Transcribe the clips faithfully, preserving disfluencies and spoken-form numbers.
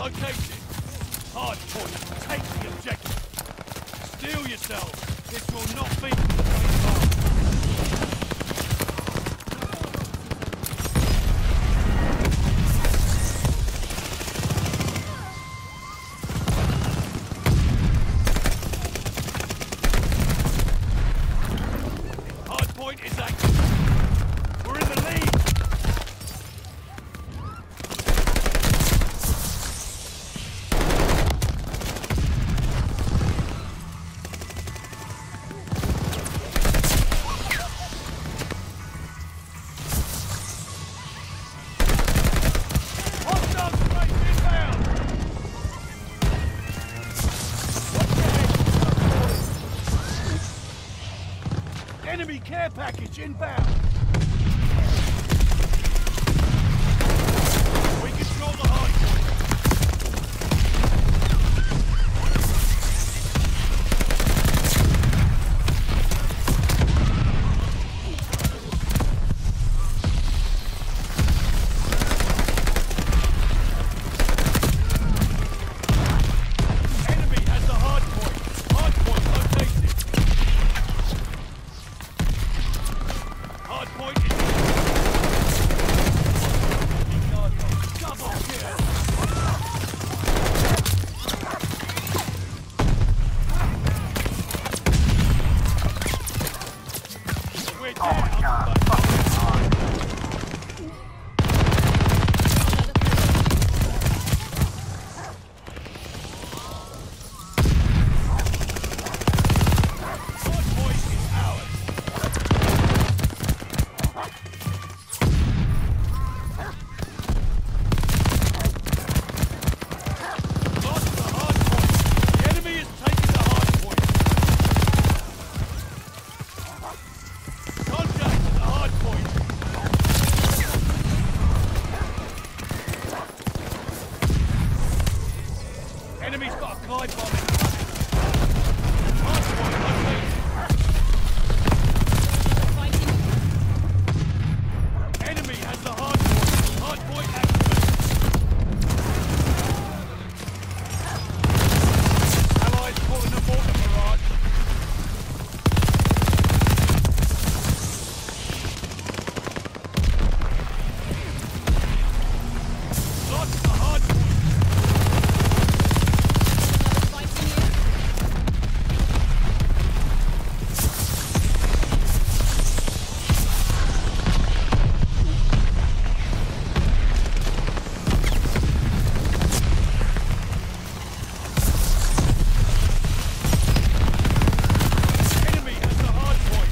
located. Hard point. Take the objective. Steel yourself. This will not be hard point is active. We're in the lead. Enemy care package inbound. We control the hard point. Enemy has the hard point. Hard point located. Hard point is double kill. We're dead. Oh my god. Hard point is ours. Lost the hard point. The enemy is taking the hard point. Contact at the hard point. Enemy's got a glide bomb in front. Hard point located. Enemy has the hard point. Hard point activated. Allies calling a mortar barrage. Lost the hard point. Enemy has the hard point.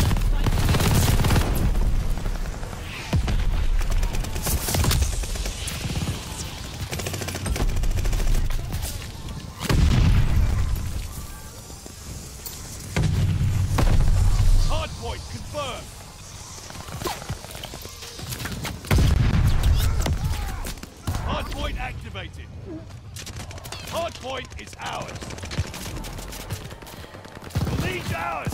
Hard point confirmed. Hard point activated. Hard point is ours. The lead's ours.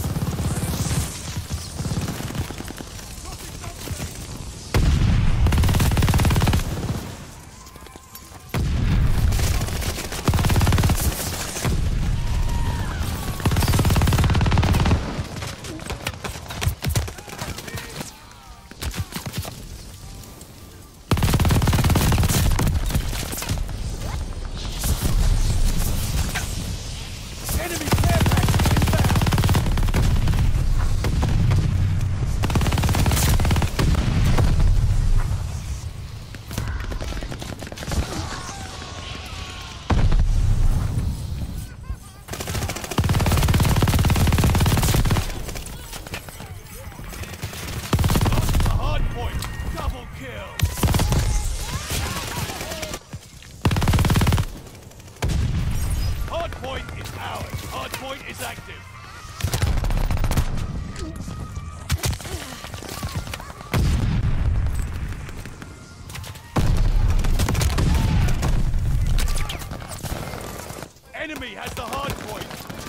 Enemy care package inbound. Lost the hard point. Double kill. Hard point is ours. Hard point is active. Enemy has the hard point.